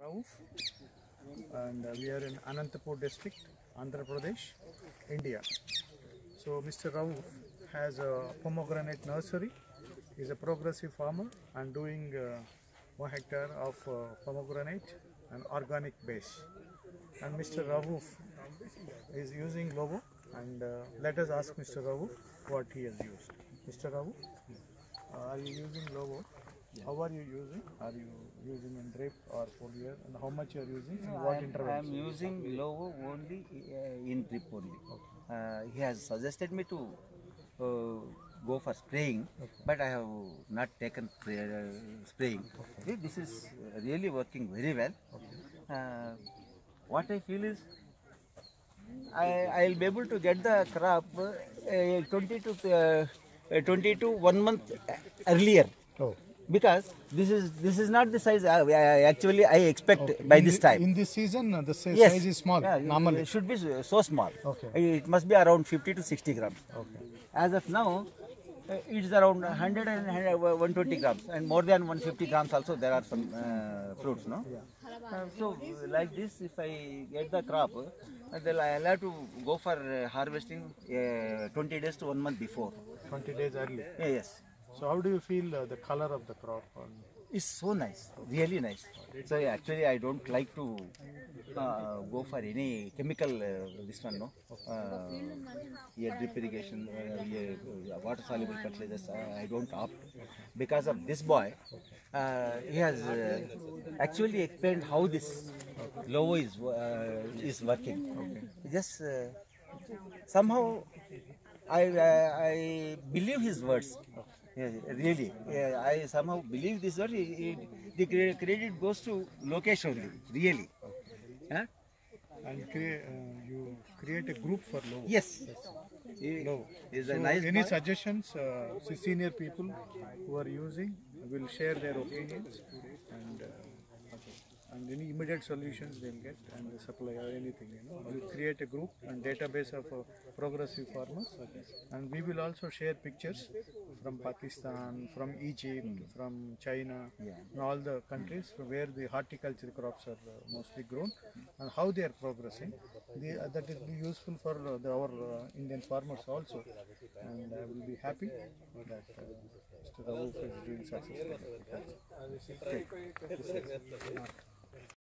Rauf, and we are in Anantapur district, Andhra Pradesh, India. So Mr. Rauf has a pomegranate nursery. He is a progressive farmer and doing 1 hectare of pomegranate and organic base. And Mr. Rauf is using Lovo, and let us ask Mr. Rauf what he has used. Mr. Rauf, are you using Lovo? How are you using? Are you using in drip or foliar, and how much you are using and what interval? I am using Lovo only in drip only. Okay. He has suggested me to go for spraying, but I have not taken spraying. Okay. This is really working very well. Okay. What I feel is I will be able to get the crop 20 to 1 month earlier. Oh. Because this is not the size actually I expect by this time. In this season, the size is small. Yeah, normally it should be so small. Okay. It must be around 50 to 60 grams. Okay. As of now, it is around 100 and 120 grams, and more than 150 grams also there are some fruits, no? Yeah. So like this, if I get the crop, then I'll have to go for harvesting 20 days to 1 month before. 20 days early. Yeah, yes. So how do you feel the color of the crop? It's so nice, really nice. So actually I don't like to go for any chemical this one, no? Drip irrigation, water soluble fertilizers, I don't opt. Because of this boy, he has actually explained how this Lovo is working. Okay. Just somehow I believe his words. Yeah, really, I somehow believe this word. The credit goes to Lokesh only, really. Huh? And you create a group for Lovo. Yes. Lovo. Is a nice any boy. Suggestions? Senior people who are using will share their opinions, and any immediate solutions they'll get and supply or anything. We'll create a group and database of progressive farmers, and we will also share pictures from Pakistan, from Egypt, from China, and all the countries where the horticulture crops are mostly grown, and how they are progressing. That will be useful for our Indian farmers also, and I will be happy that Mr. Rauf is doing successfully.